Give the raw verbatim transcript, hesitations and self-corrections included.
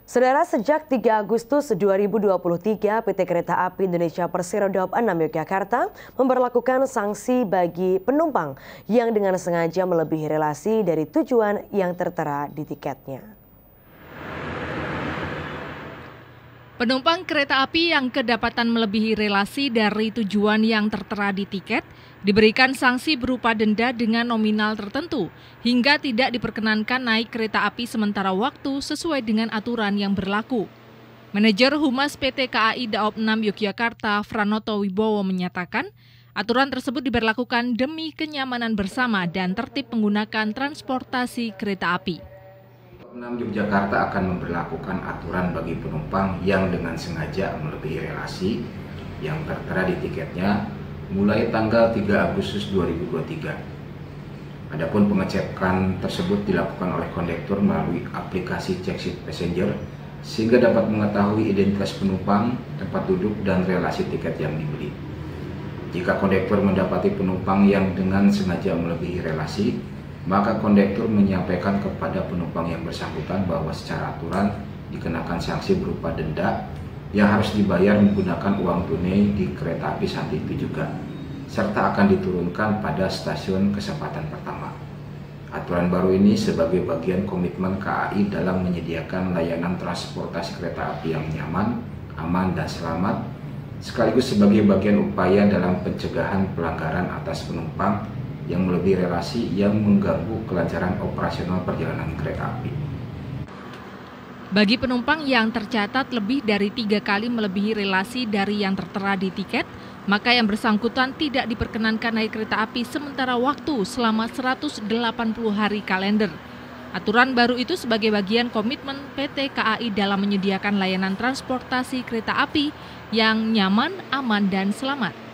Saudara, sejak tiga Agustus dua ribu dua puluh tiga, P T Kereta Api Indonesia Persero Daup enam Yogyakarta memberlakukan sanksi bagi penumpang yang dengan sengaja melebihi relasi dari tujuan yang tertera di tiketnya. Penumpang kereta api yang kedapatan melebihi relasi dari tujuan yang tertera di tiket diberikan sanksi berupa denda dengan nominal tertentu hingga tidak diperkenankan naik kereta api sementara waktu sesuai dengan aturan yang berlaku. Manajer Humas P T K A I Daup enam Yogyakarta, Franoto Wibowo menyatakan, aturan tersebut diberlakukan demi kenyamanan bersama dan tertib menggunakan transportasi kereta api. enam Yogyakarta akan memberlakukan aturan bagi penumpang yang dengan sengaja melebihi relasi yang tertera di tiketnya mulai tanggal tiga Agustus dua ribu dua puluh tiga. Adapun pengecekan tersebut dilakukan oleh kondektur melalui aplikasi Check Seat Passenger sehingga dapat mengetahui identitas penumpang, tempat duduk, dan relasi tiket yang dibeli. Jika kondektur mendapati penumpang yang dengan sengaja melebihi relasi, maka kondektur menyampaikan kepada penumpang yang bersangkutan bahwa secara aturan dikenakan sanksi berupa denda yang harus dibayar menggunakan uang tunai di kereta api saat itu juga, serta akan diturunkan pada stasiun kesempatan pertama. Aturan baru ini sebagai bagian komitmen K A I dalam menyediakan layanan transportasi kereta api yang nyaman, aman, dan selamat, sekaligus sebagai bagian upaya dalam pencegahan pelanggaran atas penumpang yang melebihi relasi yang mengganggu kelancaran operasional perjalanan kereta api. Bagi penumpang yang tercatat lebih dari tiga kali melebihi relasi dari yang tertera di tiket, maka yang bersangkutan tidak diperkenankan naik kereta api sementara waktu selama seratus delapan puluh hari kalender. Aturan baru itu sebagai bagian komitmen P T K A I dalam menyediakan layanan transportasi kereta api yang nyaman, aman, dan selamat.